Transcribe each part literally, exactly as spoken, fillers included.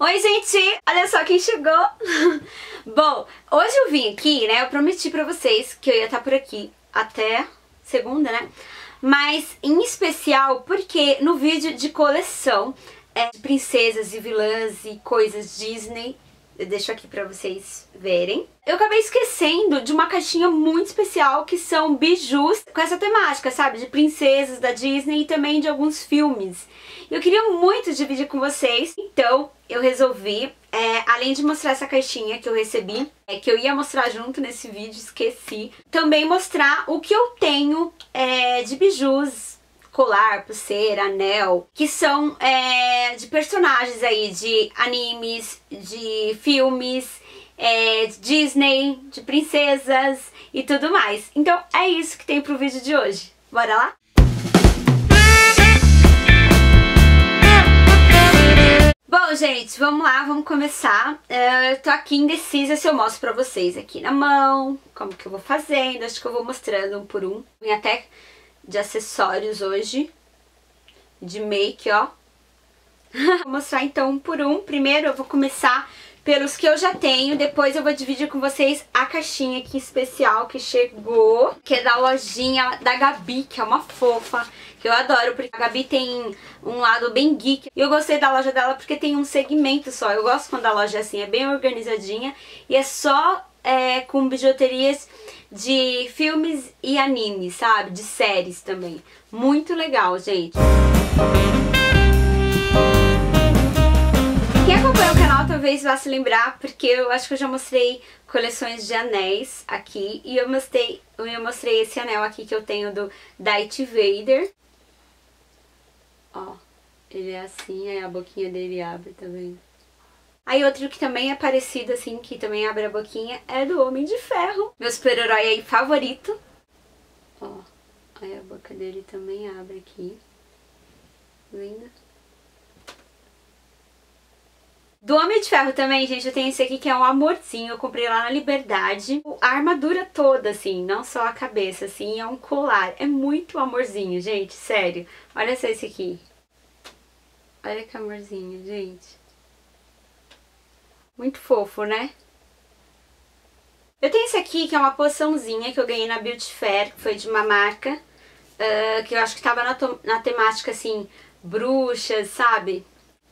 Oi, gente! Olha só quem chegou! Bom, hoje eu vim aqui, né? Eu prometi pra vocês que eu ia estar por aqui até segunda, né? Mas em especial porque no vídeo de coleção é, de princesas e vilãs e coisas Disney, eu deixo aqui pra vocês verem. Eu acabei esquecendo de uma caixinha muito especial que são bijus com essa temática, sabe? De princesas da Disney e também de alguns filmes. Eu queria muito dividir com vocês, então eu resolvi, é, além de mostrar essa caixinha que eu recebi, é, que eu ia mostrar junto nesse vídeo, esqueci, também mostrar o que eu tenho é, de bijus, colar, pulseira, anel, que são é, de personagens aí, de animes, de filmes, é, de Disney, de princesas e tudo mais. Então é isso que tem pro vídeo de hoje. Bora lá? Bom, gente, vamos lá, vamos começar. Uh, eu tô aqui indecisa se eu mostro pra vocês aqui na mão, como que eu vou fazendo. Acho que eu vou mostrando um por um. Vim até de acessórios hoje, de make, ó. Vou mostrar então um por um. Primeiro eu vou começar pelos que eu já tenho, depois eu vou dividir com vocês a caixinha aqui especial que chegou, que é da lojinha da Gabi, que é uma fofa, que eu adoro, porque a Gabi tem um lado bem geek. E eu gostei da loja dela porque tem um segmento só. Eu gosto quando a loja é assim, é bem organizadinha e é só é, com bijuterias de filmes e animes, sabe? De séries também. Muito legal, gente. Quem acompanha o canal talvez vá se lembrar, porque eu acho que eu já mostrei coleções de anéis aqui. E eu mostrei, eu mostrei esse anel aqui que eu tenho do Darth Vader. Ó, ele é assim, aí a boquinha dele abre, tá vendo? Aí outro que também é parecido assim, que também abre a boquinha, é do Homem de Ferro. Meu super-herói aí favorito. Ó, aí a boca dele também abre aqui. Tá vendo? Do Homem de Ferro também, gente, eu tenho esse aqui que é um amorzinho, eu comprei lá na Liberdade. A armadura toda, assim, não só a cabeça, assim, é um colar. É muito amorzinho, gente, sério. Olha só esse aqui. Olha que amorzinho, gente. Muito fofo, né? Eu tenho esse aqui que é uma poçãozinha que eu ganhei na Beauty Fair, que foi de uma marca, uh, que eu acho que tava na, na temática, assim, bruxas, sabe?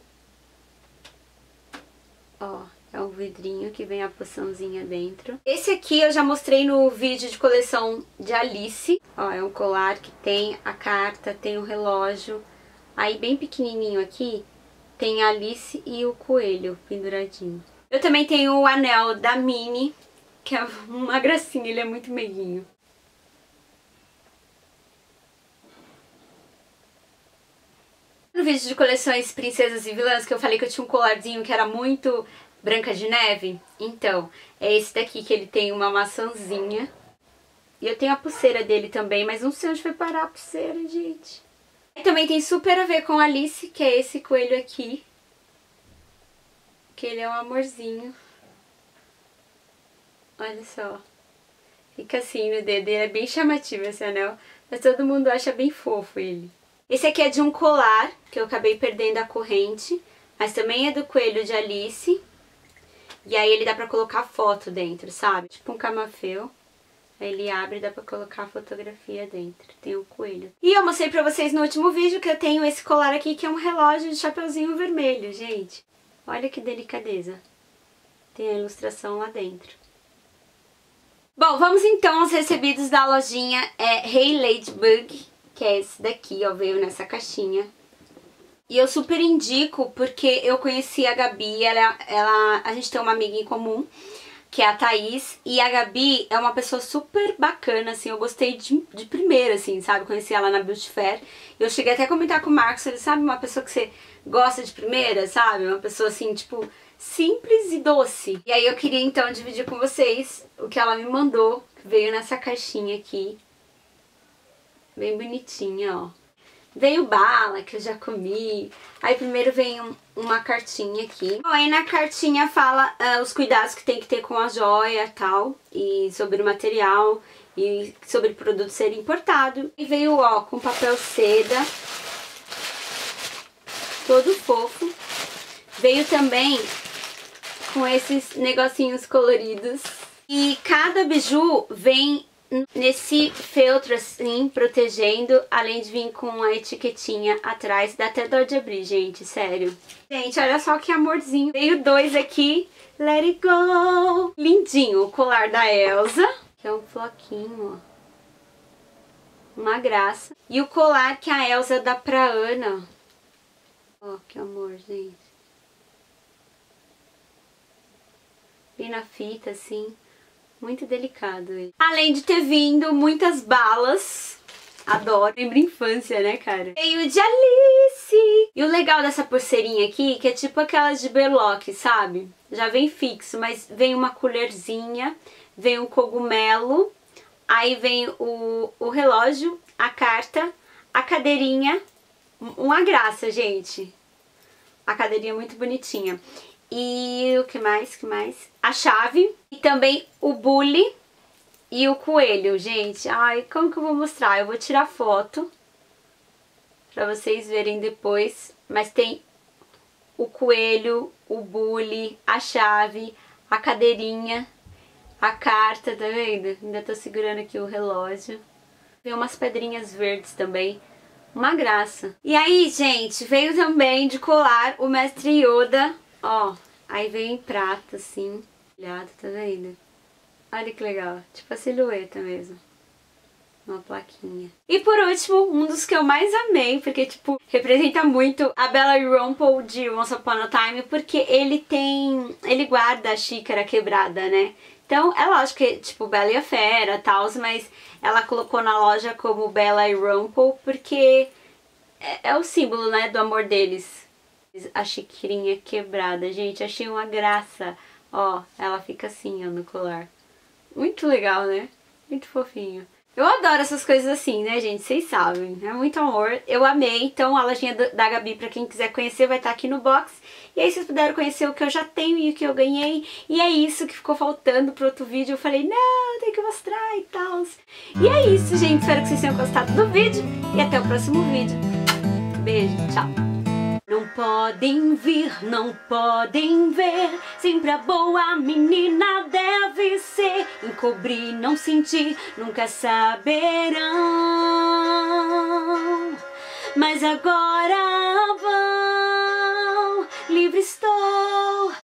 Ó, é um vidrinho que vem a poçãozinha dentro. Esse aqui eu já mostrei no vídeo de coleção de Alice. Ó, é um colar que tem a carta, tem o relógio. Aí bem pequenininho aqui tem a Alice e o coelho penduradinho. Eu também tenho o anel da Minnie, que é uma gracinha, ele é muito meiguinho. No vídeo de coleções Princesas e Vilãs, que eu falei que eu tinha um colarzinho que era muito Branca de Neve, então, é esse daqui que ele tem uma maçãzinha. E eu tenho a pulseira dele também, mas não sei onde foi parar a pulseira, gente. E também tem super a ver com Alice, que é esse coelho aqui, que ele é um amorzinho. Olha só. Fica assim no dedo, ele é bem chamativo esse anel, mas todo mundo acha bem fofo ele. Esse aqui é de um colar, que eu acabei perdendo a corrente, mas também é do coelho de Alice. E aí ele dá pra colocar foto dentro, sabe? Tipo um camafeu. Aí ele abre e dá pra colocar a fotografia dentro. Tem o coelho. E eu mostrei pra vocês no último vídeo que eu tenho esse colar aqui, que é um relógio de chapeuzinho vermelho, gente. Olha que delicadeza. Tem a ilustração lá dentro. Bom, vamos então aos recebidos da lojinha é, Hey Ladybug, que é esse daqui, ó, veio nessa caixinha. E eu super indico porque eu conheci a Gabi, ela, ela, a gente tem uma amiga em comum, que é a Thaís, e a Gabi é uma pessoa super bacana, assim, eu gostei de, de primeira, assim, sabe, conheci ela na Beauty Fair. Eu cheguei até a comentar com o Marcos, ele sabe, uma pessoa que você gosta de primeira, sabe, uma pessoa assim, tipo, simples e doce. E aí eu queria então dividir com vocês o que ela me mandou, que veio nessa caixinha aqui, bem bonitinha, ó. Veio bala, que eu já comi. Aí primeiro vem um, uma cartinha aqui. Bom, aí na cartinha fala uh, os cuidados que tem que ter com a joia e tal. E sobre o material. E sobre o produto ser importado. E veio, ó, com papel seda. Todo fofo. Veio também com esses negocinhos coloridos. E cada biju vem nesse feltro assim, protegendo, além de vir com a etiquetinha atrás. Dá até dó de abrir, gente, sério. Gente, olha só que amorzinho. Veio dois aqui. Let it go! Lindinho o colar da Elsa, que é um floquinho, ó. Uma graça. E o colar que a Elsa dá pra Ana. Ó, que amor, gente. Bem na fita, assim. Muito delicado ele. Além de ter vindo muitas balas. Adoro. Lembra infância, né, cara? Veio de Alice! E o legal dessa pulseirinha aqui, que é tipo aquelas de berlock, sabe? Já vem fixo, mas vem uma colherzinha, vem um cogumelo, aí vem o, o relógio, a carta, a cadeirinha. Uma graça, gente. A cadeirinha muito bonitinha. E o que mais? que mais? A chave. E também o bule. E o coelho, gente. Ai, como que eu vou mostrar? Eu vou tirar foto pra vocês verem depois. Mas tem o coelho, o bule, a chave, a cadeirinha, a carta, tá vendo? Ainda tô segurando aqui o relógio. Tem umas pedrinhas verdes também. Uma graça. E aí, gente, veio também de colar o Mestre Yoda. Ó, aí veio em prata, assim. Olhado, tá vendo? Olha que legal, tipo a silhueta mesmo. Uma plaquinha. E por último, um dos que eu mais amei, porque tipo, representa muito a Bella e Rumple de Once Upon a Time, porque ele tem... ele guarda a xícara quebrada, né? Então, é lógico que, tipo, Bela e a Fera e tal, mas ela colocou na loja como Bella e Rumple, porque é, é o símbolo, né, do amor deles. A xicrinha quebrada, gente, achei uma graça. Ó, ela fica assim, ó, no colar. Muito legal, né? Muito fofinho. Eu adoro essas coisas assim, né, gente? Vocês sabem. É muito amor. Eu amei. Então, a lojinha da Gabi, pra quem quiser conhecer, vai estar aqui no box. E aí, vocês puderam conhecer o que eu já tenho e o que eu ganhei. E é isso que ficou faltando pro outro vídeo. Eu falei, não, tem que mostrar e tal. E é isso, gente. Espero que vocês tenham gostado do vídeo. E até o próximo vídeo. Beijo. Tchau. Não podem vir, não podem ver. Sempre a boa menina deve ser. Encobrir, não sentir, nunca saberão. Mas agora vão, livre estou.